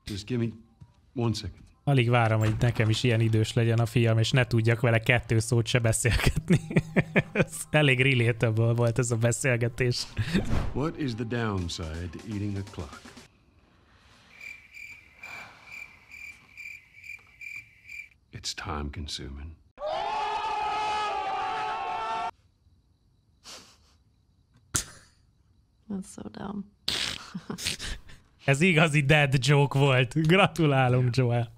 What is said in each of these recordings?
Just give me 1 second. Alig várom, hogy nekem is ilyen idős legyen a fiam, és ne tudjak vele 2 szót se beszélgetni. Ez elég relatable volt ez a beszélgetés. What is the downside to eating a clock? It's time consuming. That's so dumb. Ez igazi dad joke volt. Gratulálunk, Joel.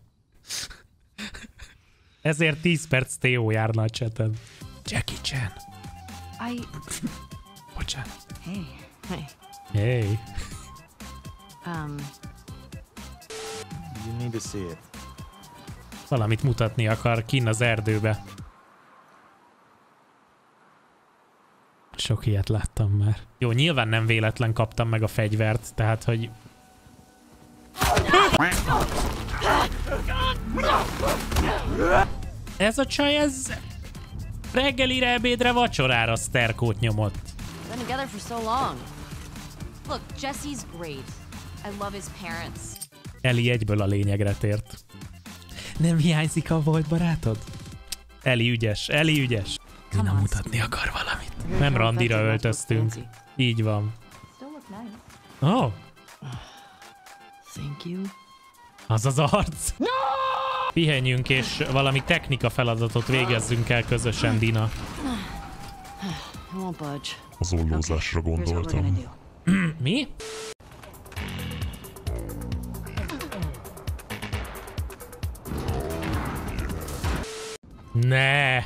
Ezért 10 perc TO járna a chaten. Jackie Chan. Bocsánat. Hey. Hey. You need to see it. Valamit mutatni akar kinn az erdőbe. Sok ilyet láttam már. Jó, nyilván nem véletlen kaptam meg a fegyvert, tehát hogy... Ez a csaj, ez reggelire, ebédre, vacsorára szterkót nyomott. Been together for so long. Look, Jesse's great. I love his parents. Eli egyből a lényegre tért. Nem hiányzik a volt barátod? Eli ügyes, Eli ügyes. Dina mutatni akar valamit. Nem randira öltöztünk. Így van. Oh. Thank you. Az az arc. No! Pihenjünk és valami technika feladatot végezzünk el közösen, Dina. Az ollózásra gondoltam. Mi? Ne!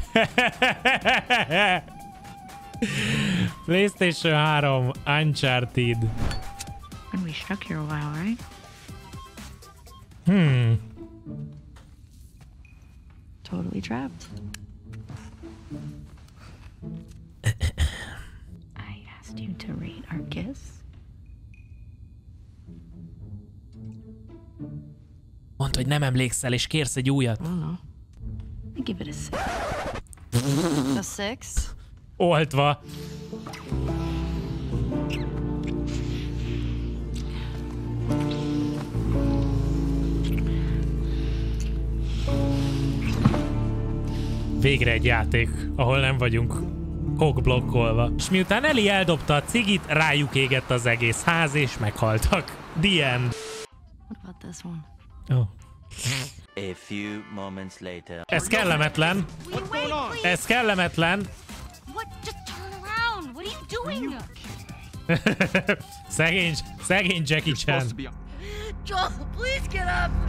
PlayStation 3 Uncharted. And we stuck here a while, right? Totally trapped. I asked you to rate our kiss. Mondd, hogy nem emlékszel, és kérsz egy újat. I don't know. I give it a 6. A 6? Oltva. Végre egy játék, ahol nem vagyunk kokblokkolva. És miután Eli eldobta a cigit, rájuk égett az egész ház, és meghaltak. The end. What about this one? Oh. A few moments later. Ez kellemetlen. Ez kellemetlen. What? Just turn around. What are you doing? szegény Jackie Chan. Joel, please get up.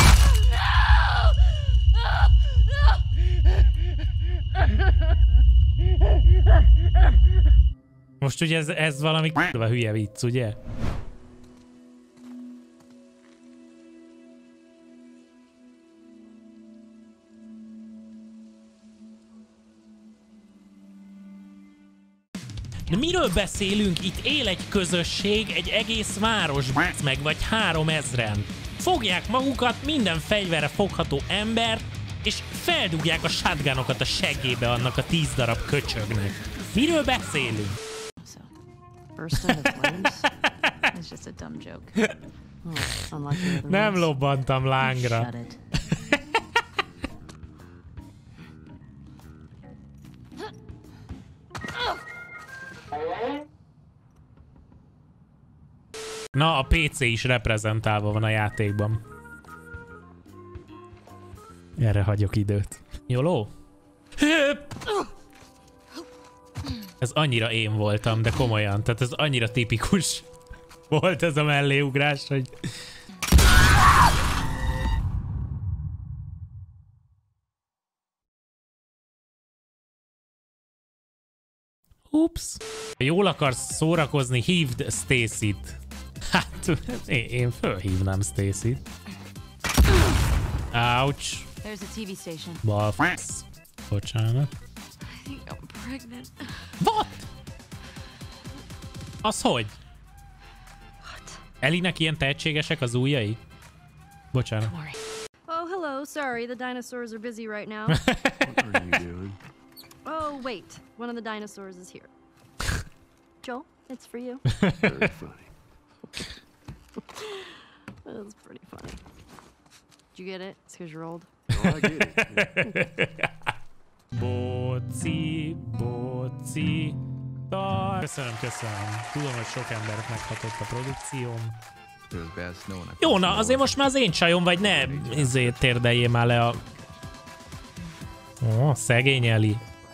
Most ugye ez valami k***va hülye vicc, ugye? De miről beszélünk? Itt él egy közösség, egy egész város, meg, vagy 3000-en. Fogják magukat, minden fegyverre fogható ember, és feldugják a shotgunokat a seggébe annak a 10 darab köcsögnek. Miről beszélünk? It's just a dumb joke. Nem lobbantam lángra. Shut it. Na, a PC is reprezentálva van a játékban. Erre hagyok időt. Jóló? Ez annyira én voltam, de komolyan. Tehát ez annyira tipikus volt ez a melléugrás, hogy... Ups. Ha jól akarsz szórakozni, hívd Stacy-t. Hát, én fölhívnám Stacy-t. Ouch. There's a TV station. Balfasz. Bocsánat. I think I'm pregnant. What? Az hogy? What? Elinek ilyen tehetségesek az ujjai? Bocsánat. Oh, hello. Sorry, the dinosaurs are busy right now. What are you doing? Oh, wait. One of the dinosaurs is here. Joel, it's for you. Very funny. That was pretty funny. Did you get it? It's because you're old. Oh, I get it. Boci, boci. Köszönöm. Tudom, hogy sok embert meghatott a produkcióm. Jó, na azért most már az én csajom vagy, ne térdeljél már le a... Ó, szegény Eli.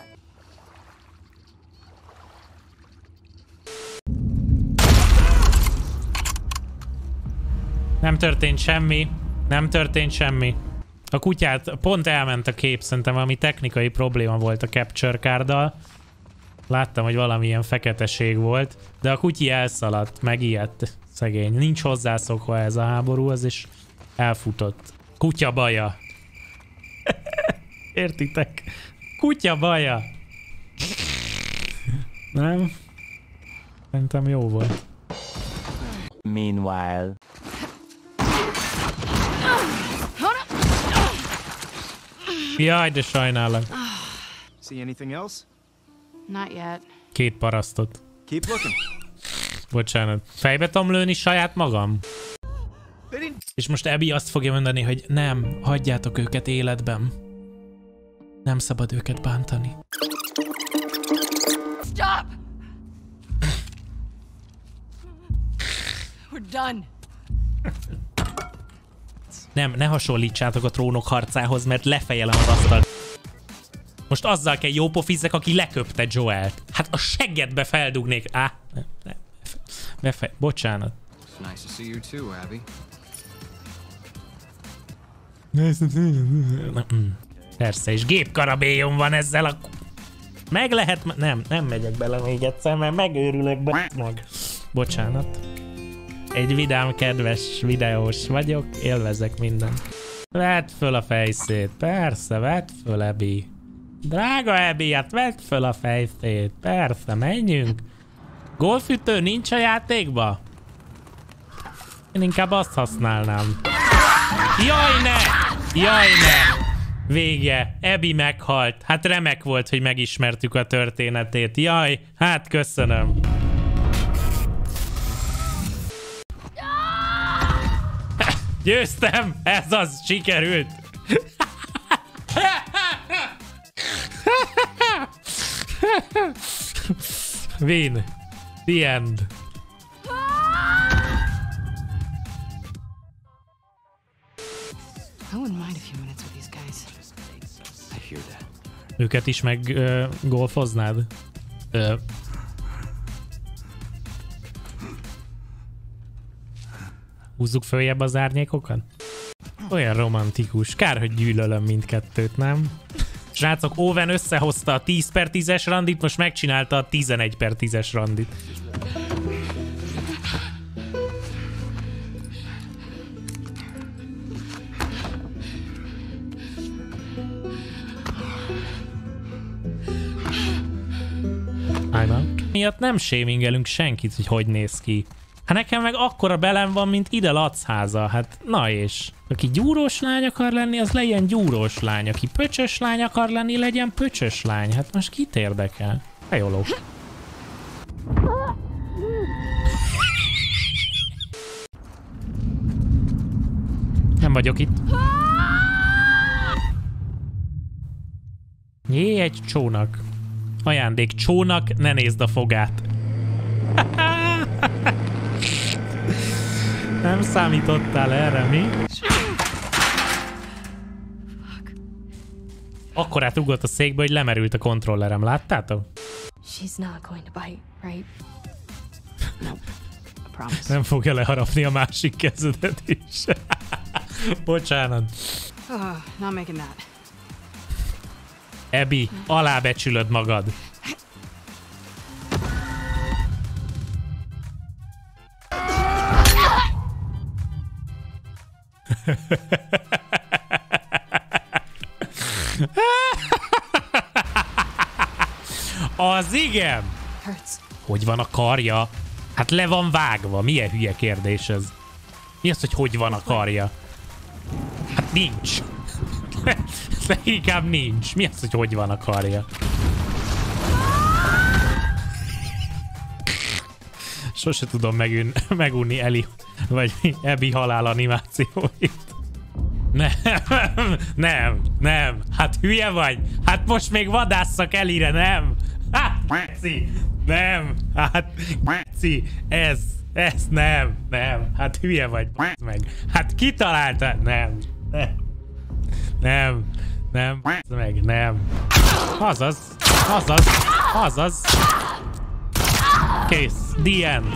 Nem történt semmi. A kutyát pont elment a kép, szerintem valami technikai probléma volt a capture carddal. Láttam, hogy valamilyen feketeség volt, de a kutyi elszaladt, megijedt, szegény. Nincs hozzászokva ez a háborúhoz, és elfutott. Kutya baja. Értitek? Kutya baja. Nem? Szerintem jó volt. Meanwhile. Jaj, de sajnálom. See anything else? Not yet. 2 parasztot. Keep looking. Bocsánat. Fejbe tudom lőni saját magam? És most Abby azt fogja mondani, hogy nem, hagyjátok őket életben. Nem szabad őket bántani. Stop! We're done. Nem, ne hasonlítsátok a Trónok harcához, mert lefejelem az asztalt. Most azzal kell jópofizzek, aki leköpte Joelt. Hát a seggedbe feldugnék. Bocsánat. Nice to see you too, Abby. Persze, és gépkarabélyom van ezzel a... Meg lehet... Nem megyek bele még egyszer, mert megőrülök meg. Bocsánat. Egy vidám, kedves videós vagyok, élvezek mindent. Vedd föl a fejszét, persze, vedd föl, Abby. Drága Abby, hát vedd föl a fejszét, persze, menjünk. Golfütő nincs a játékba? Én inkább azt használnám. Jaj, ne! Jaj, ne! Vége. Abby meghalt. Hát remek volt, hogy megismertük a történetét. Jaj, hát köszönöm. Győztem! Ez az, sikerült! Win. The end. I wouldn't mind a few minutes with these guys. I hear that. Őket is meg golfoznád? Húzzuk följebb az árnyékokat? Olyan romantikus. Kár, hogy gyűlölöm mindkettőt, nem? Srácok, Owen összehozta a 10/10-es randit, most megcsinálta a 11/10-es randit. I'm out. Miatt nem shamingelünk senkit, hogy néz ki. Hát nekem meg akkora belem van, mint ide Lacháza. Hát na és. Aki gyúrós lány akar lenni, az legyen gyúrós lány. Aki pöcsös lány akar lenni, legyen pöcsös lány. Hát most kit érdekel? Fejoló. Nem vagyok itt. Jé, egy csónak. Ajándék csónak, ne nézd a fogát. Nem számítottál erre, mi? Akkorát ugrott a székbe, hogy lemerült a kontrollerem, láttátok? She's not going to bite, right? No, I promise. Nem fogja leharapni a másik kezedet is. Bocsánat. Not making that. Abby, alábecsülöd magad. Az igen! Hogy van a karja? Hát le van vágva. Milyen hülye kérdés ez? Mi az, hogy van a karja? Hát nincs. Inkább nincs. Mi az, hogy van a karja? Sose tudom megunni Eli vagy Abby halál animációit. Nem. Hát hülye vagy? Hát most még vadásszak Ellie-re, nem? Hát, Meci, nem. Hát, Meci, ez nem. Hát hülye vagy, meg. Hát kitalálta? Nem. Meg, nem. Azaz. Kész. The end.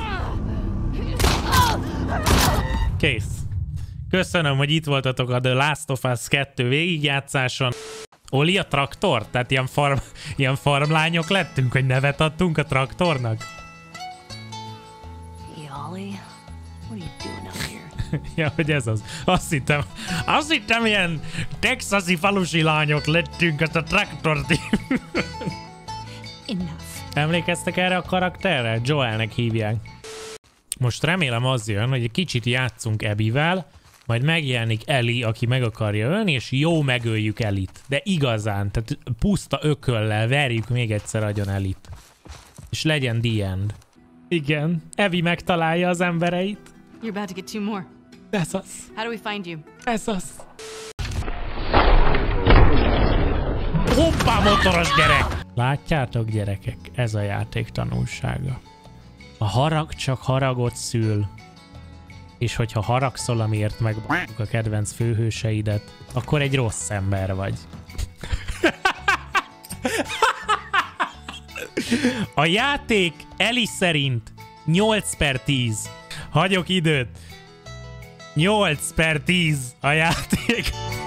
Kész. Köszönöm, hogy itt voltatok a The Last of Us 2 végigjátszáson. Oli a traktor? Tehát ilyen farmlányok lettünk, hogy nevet adtunk a traktornak? Hey, Ollie. What are you doing out here? Ja, hogy ez az. Azt hittem ilyen texasi falusi lányok lettünk a traktort. Enough. Emlékeztek erre a karakterre? Joelnek hívják. Most remélem az jön, hogy egy kicsit játszunk Abbyvel, majd megjelenik Ellie, aki meg akarja ölni, és jó megöljük Ellie-t. De igazán, tehát puszta ököllel verjük még egyszer agyon Ellie-t. És legyen the end. Igen, Abby megtalálja az embereit. You're about to get 2 more. Ez az. How do we find you? Ez az. Hoppá, motoros gyerek! Látjátok, gyerekek, ez a játék tanulsága. A harag csak haragot szül. És hogyha haragszol, amiért megbukjuk a kedvenc főhőseidet, akkor egy rossz ember vagy. A játék Ellie szerint 8/10. Hagyok időt. 8/10 a játék.